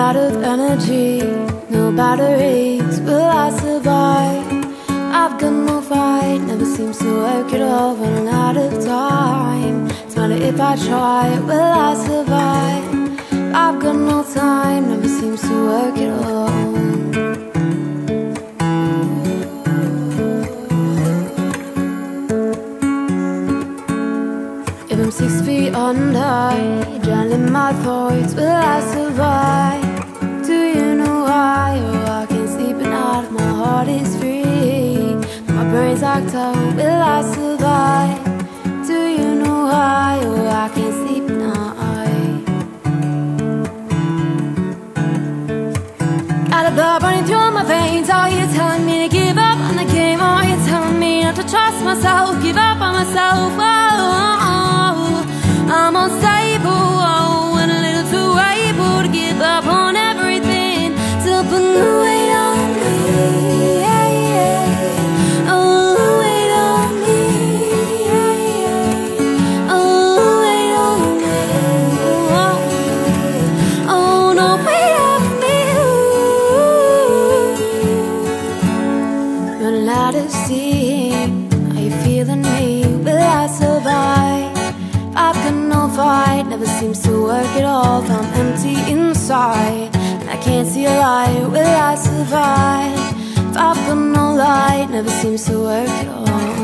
out of energy, no batteries, will I survive? I've got no fight, never seems to work at all, running out of time. It's matter if I try, will I survive? I've got no time, never seems to work at all. If I'm 6 feet under, drowning my thoughts, will I survive? Do you know why? Oh, I can't sleep at night, my heart is free, my brain's locked out, will I survive? Do you know why? Oh, I can't sleep at night. Got the blood running through my veins. Are you telling me to give up on the game? Are you telling me not to trust myself, give up on myself? I'm unstable, oh, and a little too able to give up on everything, to put the weight on me, yeah, yeah. Oh, the weight on me, yeah, yeah. Oh, the weight on me, oh, oh, no weight on me. Running out of steam, are you feeling me? Will I survive? I've got no fight, never seems to work at all. If I'm empty inside and I can't see a light, will I survive? If I've got no light, never seems to work at all.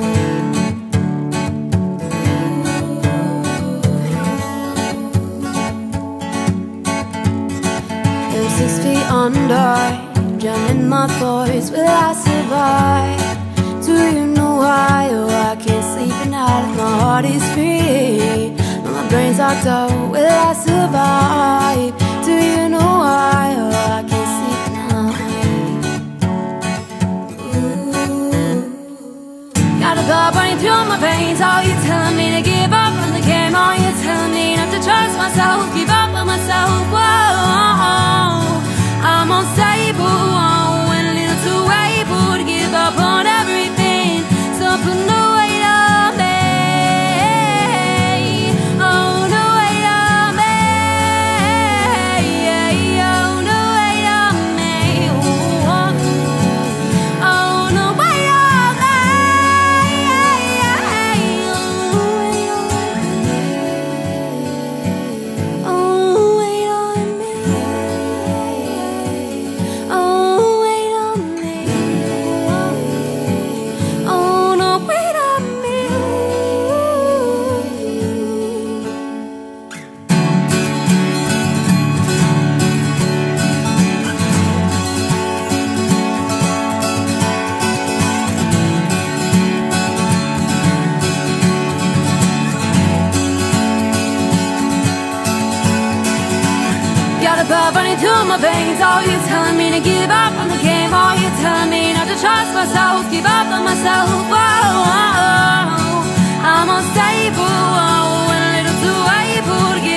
If I'm 6 feet under, drowning my thoughts, will I survive? Do you know why? Oh, I can't sleep at night, my heart is free, but my brain's locked out, will I survive? Do you know why? Oh, I can't sleep at night. Ooh. Got a blood running through my veins. Are you telling me to give up on the game? Are you telling me not to trust myself, give up on myself? Whoa, I'm unstable, oh, and a little too able to give up on everything, so put no weight on me. Oh, no weight on me, oh, no weight on me, oh, no weight on me, oh, weight on me, oh, weight on me, oh, no weight on me. Got a blood running through my veins. Are you telling me to give up on the game? Are you telling me not to trust myself, give up on myself? Whoa, I'm unstable, oh, and a little too able to